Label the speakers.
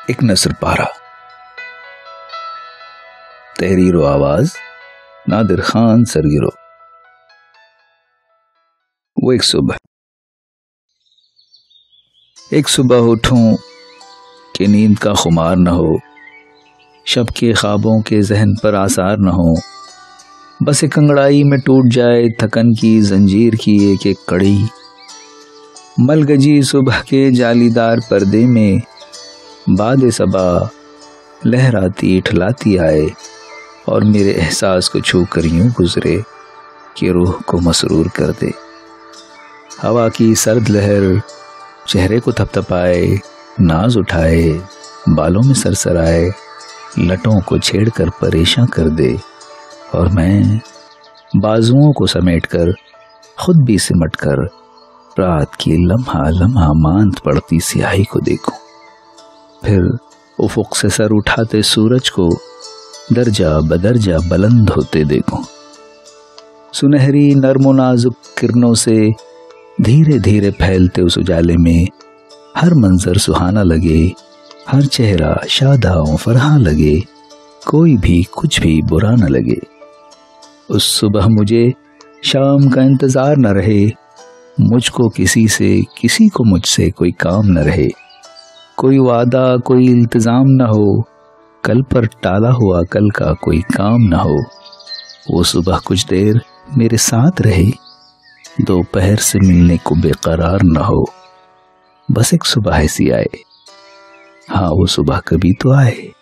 Speaker 1: ایک نثر پارہ، تحریر و آواز نادر خان سرگرو۔ وہ ایک صبح اٹھوں کہ نیند کا خمار نہ ہو، شب کے خوابوں کے ذہن پر آثار نہ ہو، بس ایک انگڑائی میں ٹوٹ جائے تھکن کی زنجیر کی ایک ایک کڑی، ملگجی صبح کے جالی دار پردے میں باد صبا لہراتی اٹھلاتی آئے اور میرے احساس کو چھو کر یوں گزرے کہ روح کو مسرور کر دے۔ ہوا کی سرد لہر چہرے کو تھپتھپائے، ناز اٹھائے، بالوں میں سرسرائے، لٹوں کو چھیڑ کر پریشاں کر دے، اور میں بازوؤں کو سمیٹ کر خود بھی سمٹ کر رات کی لمحہ لمحہ ماند پڑتی سیاہی کو دیکھوں، پھر افق سے سر اٹھاتے سورج کو درجہ بدرجہ بلند ہوتے دیکھوں، سنہری نرم و نازک کرنوں سے دھیرے دھیرے پھیلتے اس اجالے میں ہر منظر سہانا لگے، ہر چہرہ شاداں و فرحاں لگے، کوئی بھی کچھ بھی برا نہ لگے۔ اس صبح مجھے شام کا انتظار نہ رہے، مجھ کو کسی سے، کسی کو مجھ سے کوئی کام نہ رہے، کوئی وعدہ کوئی التزام نہ ہو، کل پر ٹالا ہوا کل کا کوئی کام نہ ہو۔ وہ صبح کچھ دیر میرے ساتھ رہے، دوپہر سے ملنے کو بے قرار نہ ہو، بس ایک صبح ایسی آئے، ہاں وہ صبح کبھی تو آئے۔